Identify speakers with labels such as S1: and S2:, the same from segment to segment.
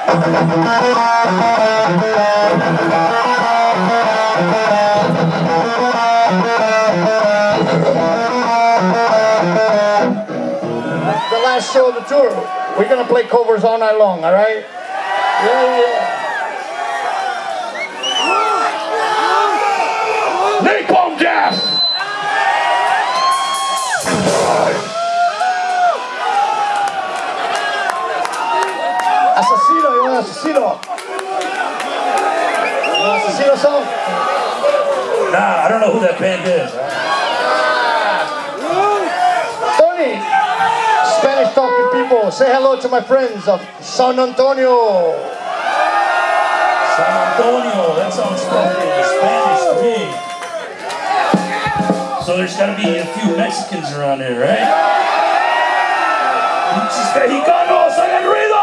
S1: The last show of the tour. We're gonna play covers all night long, all right? Yeah. Napalm Death! Asesino, you want Asesino? You want Asesino song?
S2: Nah, I don't know who that band is.
S1: Tony, Spanish talking people, say hello to my friends of San Antonio.
S2: San Antonio, that sounds fucking Spanish to me. So there's gotta be a few Mexicans around here, right? Muchos mexicanos, hagan ruido!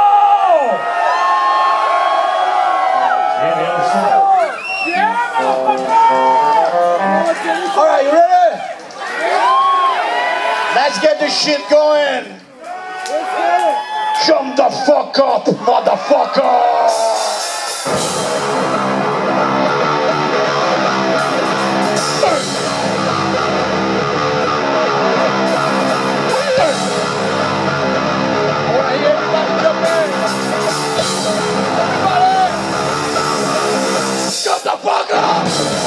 S1: All right, you ready? Let's get this shit going. Jump the fuck up, motherfucker! Shut the fuck up!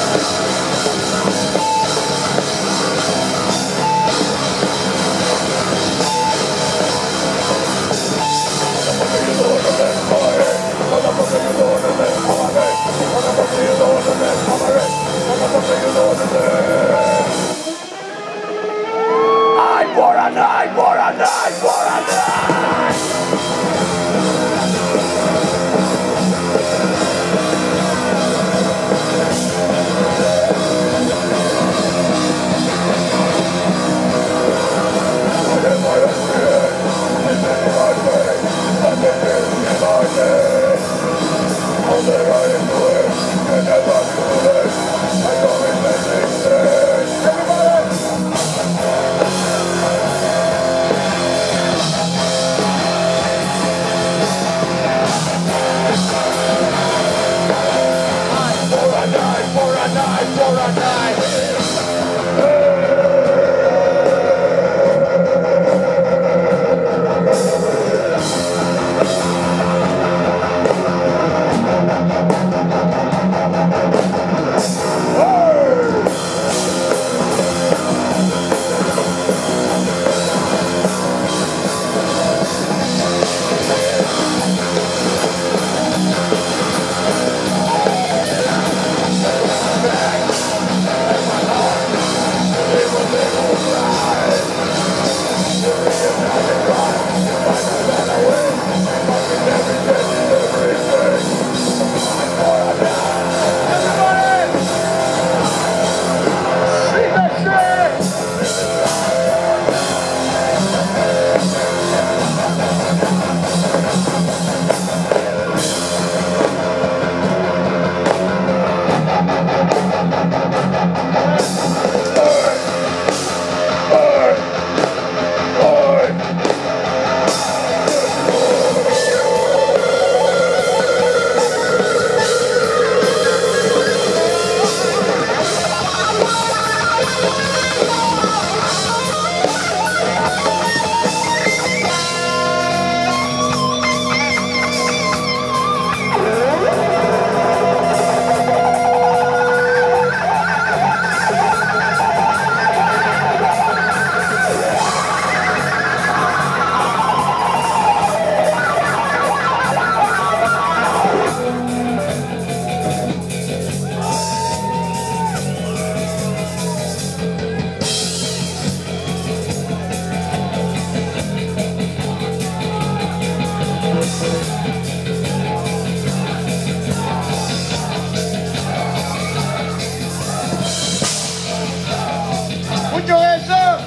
S1: Put your hands up!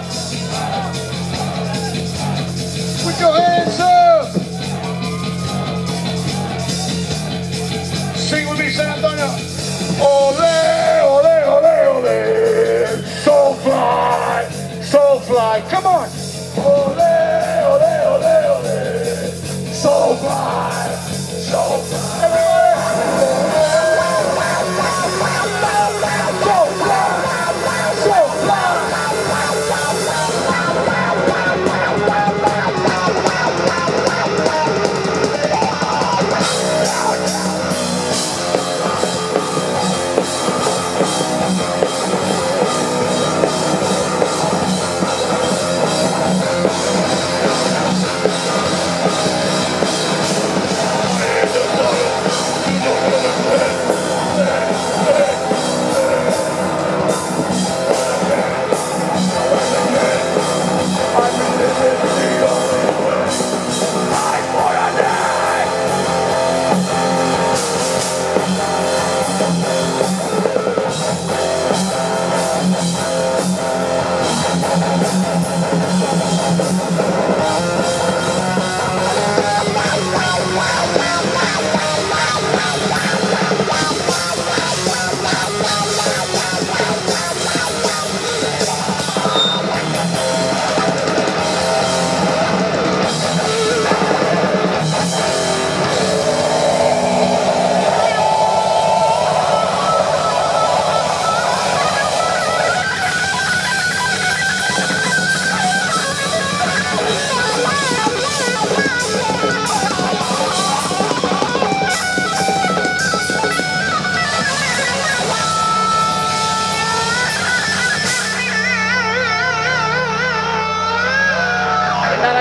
S1: Put your hands up! Sing with me, San Antonio. Ole, ole, ole, ole. So fly. Come on. Ole, ole, ole, ole. So fly. So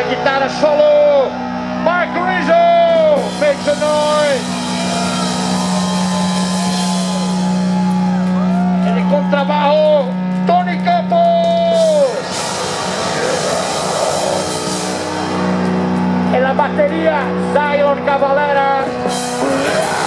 S1: guitarra solo, Mark Rizzo, make some noise. En el contrabajo, Tony Campos. En la batería, Zion Cavalera.